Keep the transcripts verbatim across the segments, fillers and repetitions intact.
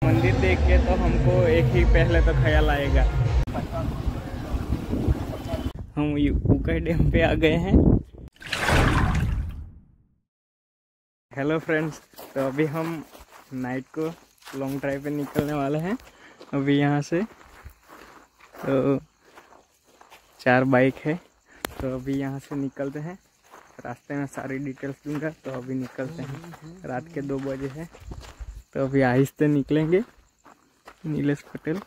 मंदिर देख के तो हमको एक ही पहले तो ख्याल आएगा, हम उकई डैम पे आ गए हैं। हेलो फ्रेंड्स, तो अभी हम नाइट को लॉन्ग ड्राइव पे निकलने वाले हैं। अभी यहाँ से तो चार बाइक है, तो अभी यहाँ से निकलते हैं। रास्ते में सारी डिटेल्स दूंगा। तो अभी निकलते हैं, रात के दो बजे है, तो अभी आहिस्ते निकलेंगे। नीलेश पटेल।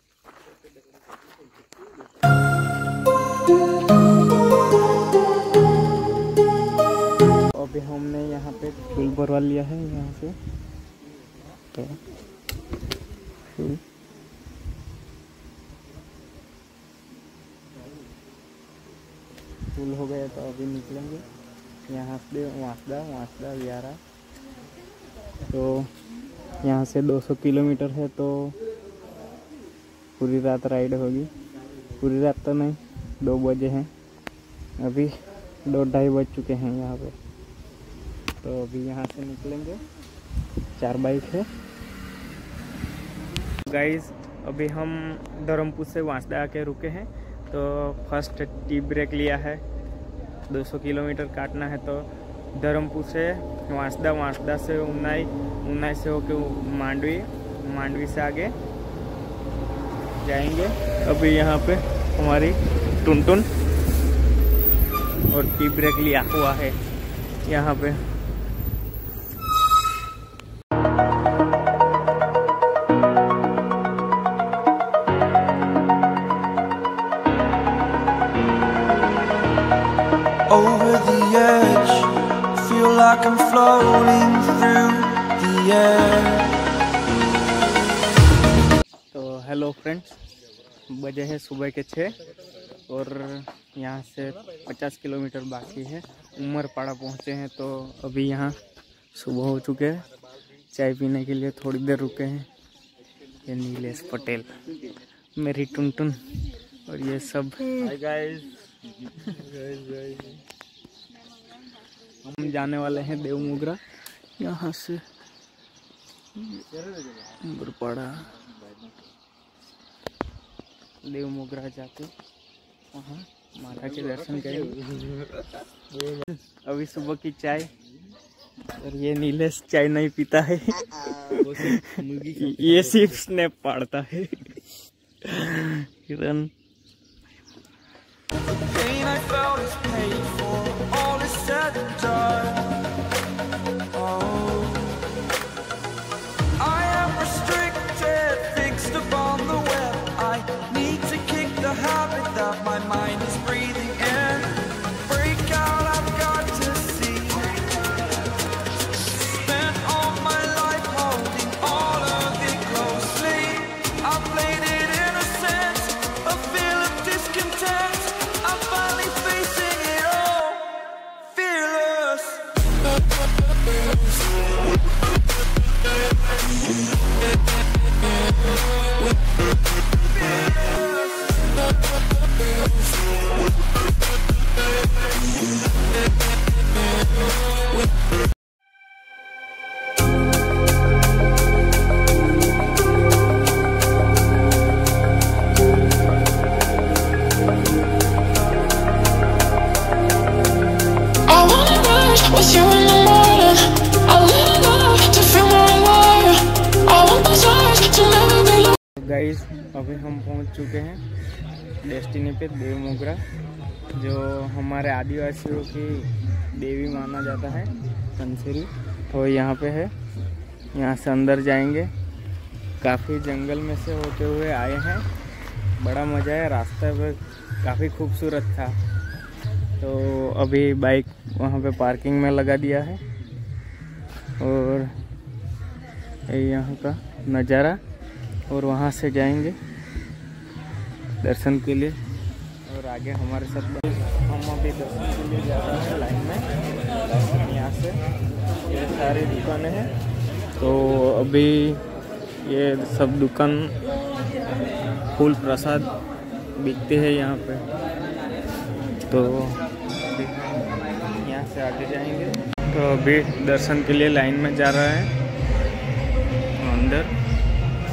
अभी हमने यहाँ पे फूल भरवा लिया है, यहाँ से तो फूल फूल हो गए, तो अभी निकलेंगे यहाँ से वांसदा वांसदा विहारा। तो यहाँ से दो सौ किलोमीटर है, तो पूरी रात राइड होगी। पूरी रात तो नहीं, दो बजे हैं, अभी दो ढाई बज चुके हैं यहाँ पे। तो अभी यहाँ से निकलेंगे, चार बाइक है। गाइस, अभी हम धर्मपुर से वांसदा आके रुके हैं। तो फर्स्ट टी ब्रेक लिया है, दो सौ किलोमीटर काटना है। तो धर्मपुर से वांसदा, वांसदा से उन्नाई, उन्नाई से होके मांडवी, मांडवी से आगे जाएंगे। अभी यहाँ पे हमारी टुनटुन और टी ब्रेक लिया हुआ है यहाँ पे। Over the edge, feel like I'm floating through the air. तो हेलो फ्रेंड्स, बजे है सुबह के छः और यहाँ से पचास किलोमीटर बाकी है। उमरपाड़ा पहुँचे हैं। तो अभी यहाँ सुबह हो चुके हैं, चाय पीने के लिए थोड़ी देर रुके हैं। ये नीलेश पटेल, मेरी टुनटुन और ये सब। हाय गाइस, हम जाने वाले हैं देवमोगरा। यहाँ से उमरपाड़ा देवमोगरा जाके वहाँ माता के दर्शन करेंगे। अभी सुबह की चाय, और ये नीलेश चाय नहीं पीता है, ये सिर्फ स्नैप पाड़ता है। Kiran Pain I felt is paid for, all is said and done. Oh, I am restricted, fixed upon the web. I need to kick the habit that my mind is breathing in. Break out, I've got to see. Spent all my life holding all of it closely. I played it innocent, a feel of discontent. I'm finally facing it all, fearless. Guys, अभी हम पहुंच चुके हैं destiny पे, देवमोगरा, जो हमारे आदिवासियों की देवी माना जाता है, कंसेरी। तो यहाँ पे है, यहाँ से अंदर जाएंगे। काफ़ी जंगल में से होते हुए आए हैं, बड़ा मज़ा है। रास्ता पे काफ़ी खूबसूरत था। तो अभी बाइक वहाँ पे पार्किंग में लगा दिया है, और यहाँ का नज़ारा। और वहाँ से जाएंगे दर्शन के लिए, और आगे हमारे साथ हम अभी दर्शन के लिए जा रहे हैं लाइन में। यहाँ से ये सारी दुकानें हैं। तो अभी ये सब दुकान फूल प्रसाद बिकते हैं यहाँ पे। तो यहाँ से आगे जाएंगे। तो अभी दर्शन के लिए लाइन में जा रहा है अंदर।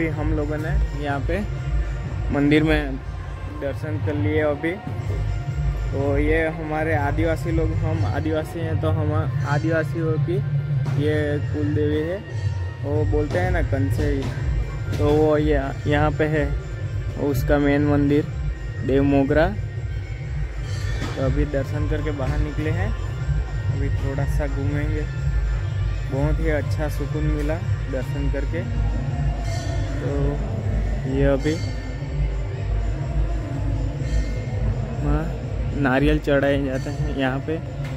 अभी हम लोगों ने यहाँ पे मंदिर में दर्शन कर लिए अभी। तो ये हमारे आदिवासी लोग, हम आदिवासी हैं तो हम आदिवासियों की ये कुल देवी है, वो बोलते हैं ना कंसेरी, तो वो ये यहाँ पे है उसका मेन मंदिर देव मोगरा। तो अभी दर्शन करके बाहर निकले हैं, अभी थोड़ा सा घूमेंगे। बहुत ही अच्छा सुकून मिला दर्शन करके। तो ये अभी वहाँ नारियल चढ़ाए जाते हैं यहाँ पे।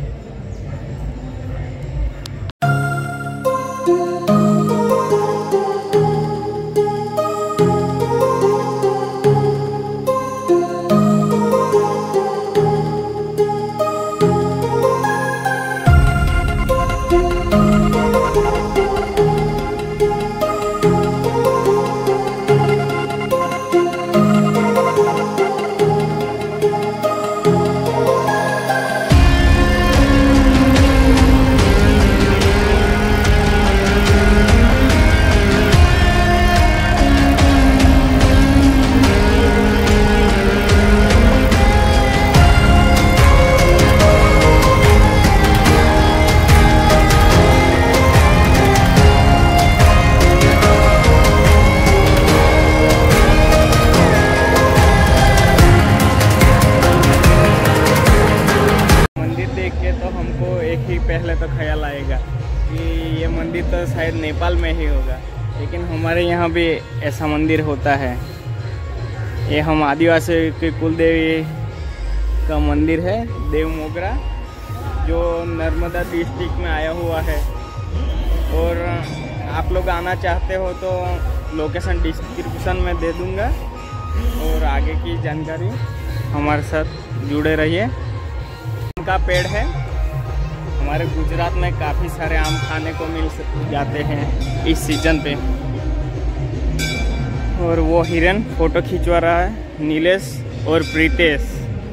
पहले तो ख्याल आएगा कि ये मंदिर तो शायद नेपाल में ही होगा, लेकिन हमारे यहाँ भी ऐसा मंदिर होता है। ये हम आदिवासी के कुल देवी का मंदिर है देव मोगरा, जो नर्मदा डिस्ट्रिक्ट में आया हुआ है। और आप लोग आना चाहते हो तो लोकेशन डिस्क्रिप्शन में दे दूँगा, और आगे की जानकारी हमारे साथ जुड़े रहिए। आम का पेड़ है, हमारे गुजरात में काफ़ी सारे आम खाने को मिल जाते हैं इस सीजन पे। और वो हिरन फोटो खिंचवा रहा है, नीलेश और प्रीतेश।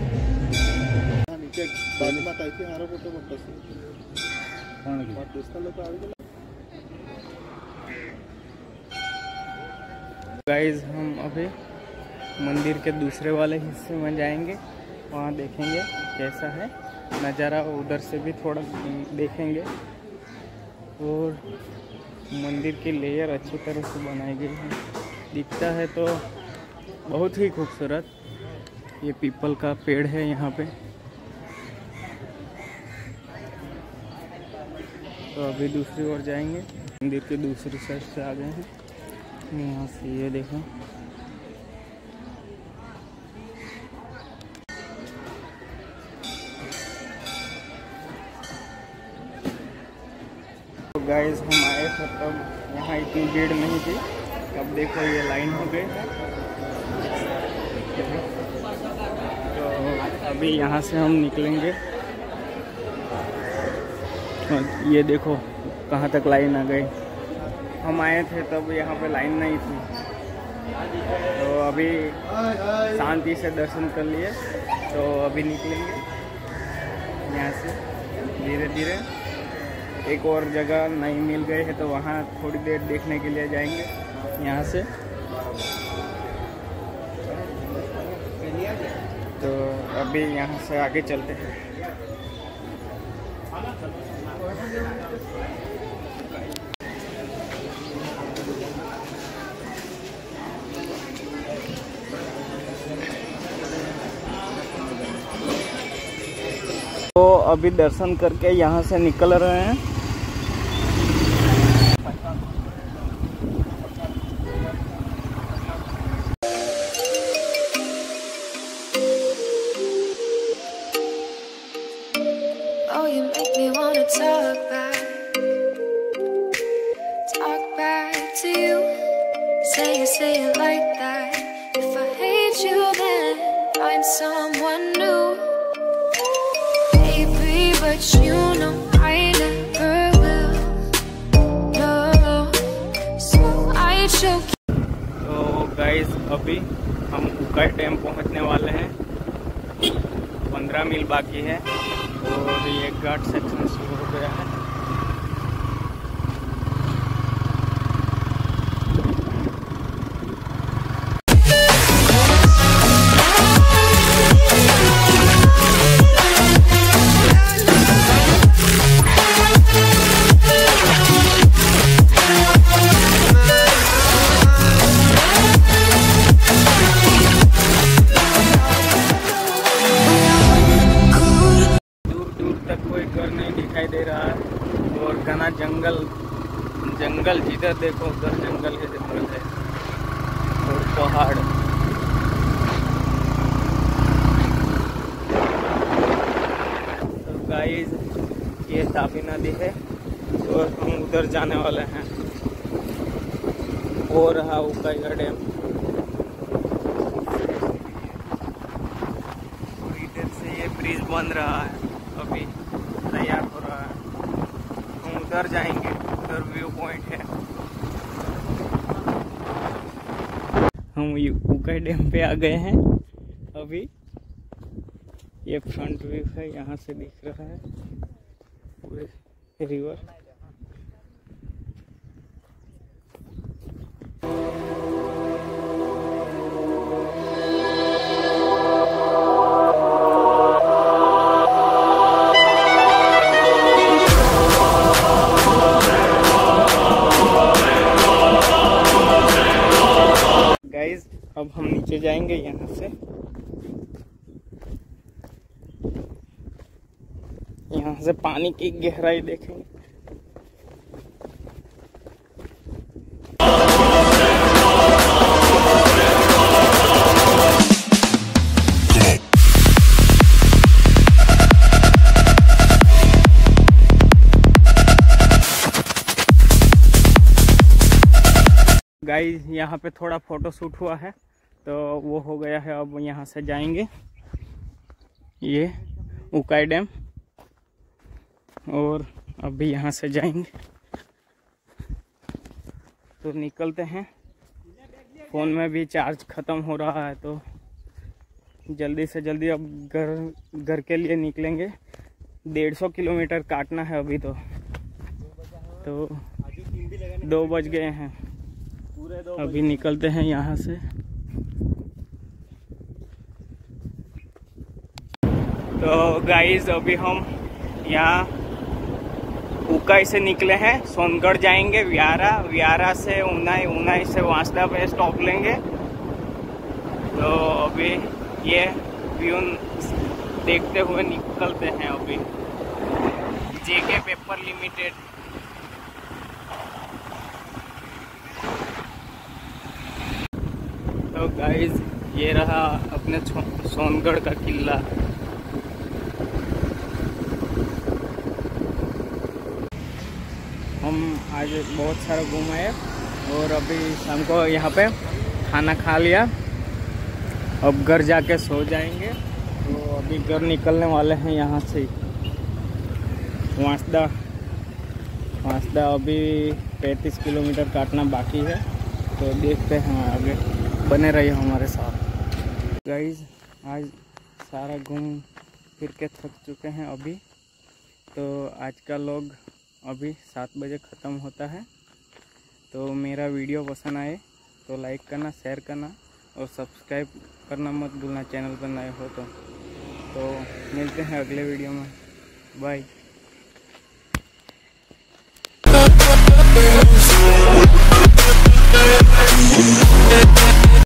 गाइस हम अभी मंदिर के दूसरे वाले हिस्से में जाएंगे, वहाँ देखेंगे कैसा है नज़ारा, उधर से भी थोड़ा देखेंगे। और मंदिर की लेयर अच्छी तरह से बनाई गई है, दिखता है तो बहुत ही खूबसूरत। ये पीपल का पेड़ है यहाँ पे। तो अभी दूसरी ओर जाएंगे, मंदिर के दूसरी साइड से आ गए हैं। यहाँ से ये देखो, तो गाइस हम आए थे तब यहाँ इतनी भीड़ नहीं थी, अब देखो ये लाइन हो गई। तो अभी यहाँ से हम निकलेंगे। ये देखो कहाँ तक लाइन आ गई। हम आए थे तब यहाँ पे लाइन नहीं थी, तो अभी शांति से दर्शन कर लिए। तो अभी निकलेंगे यहाँ से धीरे धीरे। एक और जगह नहीं मिल गए है तो वहाँ थोड़ी देर देखने के लिए जाएंगे यहाँ से। तो अभी यहाँ से आगे चलते हैं। तो अभी दर्शन करके यहाँ से निकल रहे हैं। Oh, you make me wanna talk back, talk back to you. Say it, say it like that. If I hate you, then find someone new. Baby, but you know I never will. No, so I choke. तो guys अभी हम Ukai dam पहुँचने वाले हैं। पंद्रह मील बाकी है और ये घाट सेक्शन शुरू हो गया है। तक कोई घर नहीं दिखाई दे रहा है और घना जंगल जंगल जिधर देखो उधर जंगल है जंगल है और पहाड़। तो गाइस ये तापी नदी है और हम उधर जाने वाले हैं। हो रहा उकाईगढ़ डैम, इधर से ये ब्रिज बन रहा है, अभी तैयार हो रहा है। हम उधर जाएंगे, उधर व्यू पॉइंट है। हम उकाई डैम पे आ गए हैं अभी। ये फ्रंट व्यू है, यहाँ से दिख रहा है पूरे रिवर। गाइस अब हम नीचे जाएंगे यहाँ से। यहाँ से पानी की गहराई देखेंगे। गाइस यहाँ पे थोड़ा फोटो शूट हुआ है तो वो हो गया है। अब यहाँ से जाएंगे ये उकाई डैम और अभी यहाँ से जाएंगे तो निकलते हैं। फ़ोन में भी चार्ज ख़त्म हो रहा है तो जल्दी से जल्दी अब घर घर के लिए निकलेंगे। डेढ़ सौ किलोमीटर काटना है अभी तो तो दो बज गए हैं। अभी निकलते हैं यहाँ से। तो गाइस अभी हम यहाँ उकाई से निकले हैं, सोनगढ़ जाएंगे, व्यारा, व्यारा से उनाई, उनाई से वांसदा पे स्टॉप लेंगे। तो अभी ये व्यू देखते हुए निकलते हैं। अभी जेके पेपर लिमिटेड। तो गाइस ये रहा अपने सोनगढ़ का किला। हम आज बहुत सारा घूमाए और अभी शाम को यहाँ पे खाना खा लिया। अब घर जाके सो जाएंगे। तो अभी घर निकलने वाले हैं यहाँ से वांसदा। वांसदा अभी पैंतीस किलोमीटर काटना बाकी है तो देखते हैं आगे। बने रहिए हमारे साथ। गाइस आज सारा घूम फिर के थक चुके हैं अभी। तो आज का लोग अभी सात बजे ख़त्म होता है। तो मेरा वीडियो पसंद आए तो लाइक करना, शेयर करना और सब्सक्राइब करना मत भूलना चैनल पर नए हो तो। तो मिलते हैं अगले वीडियो में। बाय।